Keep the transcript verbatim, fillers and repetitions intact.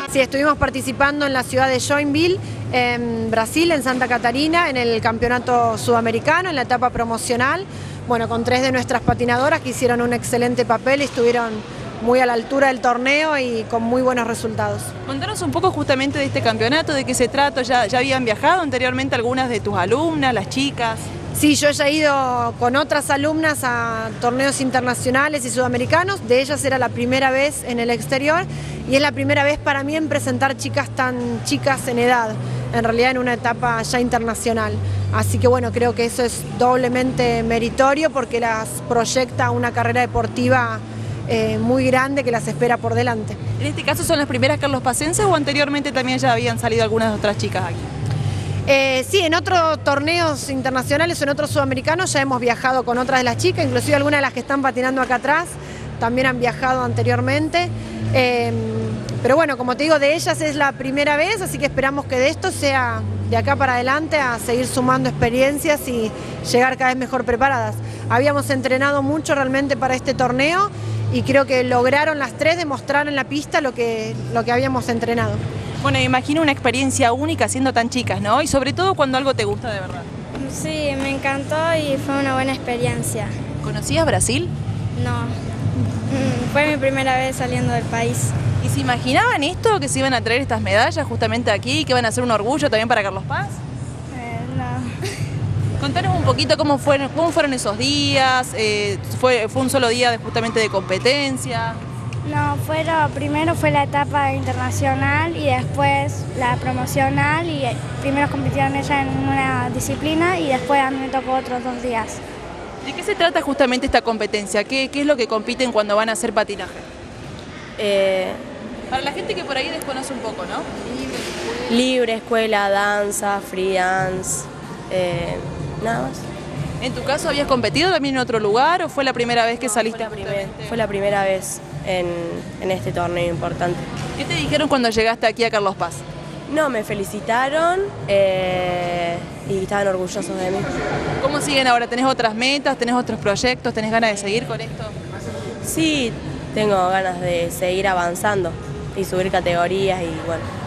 Sí, estuvimos participando en la ciudad de Joinville, en Brasil, en Santa Catarina, en el campeonato sudamericano, en la etapa promocional, bueno, con tres de nuestras patinadoras que hicieron un excelente papel y estuvieron muy a la altura del torneo y con muy buenos resultados. Contanos un poco justamente de este campeonato, de qué se trata. ¿Ya, ya habían viajado anteriormente algunas de tus alumnas, las chicas? Sí, yo ya he ido con otras alumnas a torneos internacionales y sudamericanos, de ellas era la primera vez en el exterior y es la primera vez para mí en presentar chicas tan chicas en edad, en realidad en una etapa ya internacional. Así que bueno, creo que eso es doblemente meritorio porque las proyecta a una carrera deportiva eh, muy grande que las espera por delante. ¿En este caso son las primeras carlospacenses o anteriormente también ya habían salido algunas otras chicas aquí? Eh, sí, en otros torneos internacionales o en otros sudamericanos ya hemos viajado con otras de las chicas, inclusive algunas de las que están patinando acá atrás también han viajado anteriormente. Eh, pero bueno, como te digo, de ellas es la primera vez, así que esperamos que de esto sea de acá para adelante a seguir sumando experiencias y llegar cada vez mejor preparadas. Habíamos entrenado mucho realmente para este torneo y creo que lograron las tres demostrar en la pista lo que, lo que habíamos entrenado. Bueno, me imagino una experiencia única siendo tan chicas, ¿no? Y sobre todo cuando algo te gusta de verdad. Sí, me encantó y fue una buena experiencia. ¿Conocías Brasil? No, fue mi primera vez saliendo del país. ¿Y se imaginaban esto, que se iban a traer estas medallas justamente aquí, que iban a ser un orgullo también para Carlos Paz? Eh, no. Contanos un poquito cómo fueron, cómo fueron esos días, eh, fue, fue un solo día de, justamente de competencia. No, fueron, primero fue la etapa internacional y después la promocional y primero compitieron ella en una disciplina y después a mí me tocó otros dos días. ¿De qué se trata justamente esta competencia? ¿Qué, qué es lo que compiten cuando van a hacer patinaje? Eh, Para la gente que por ahí desconoce un poco, ¿no? libre, escuela, danza, free dance, eh, nada más. ¿En tu caso habías competido también en otro lugar o fue la primera vez que No, saliste? Fue la, primer, fue la primera vez en, en este torneo importante. ¿Qué te dijeron cuando llegaste aquí a Carlos Paz? No, me felicitaron eh, y estaban orgullosos de mí. ¿Cómo siguen ahora? ¿Tenés otras metas? ¿Tenés otros proyectos? ¿Tenés ganas de seguir con esto? Sí, tengo ganas de seguir avanzando y subir categorías y bueno.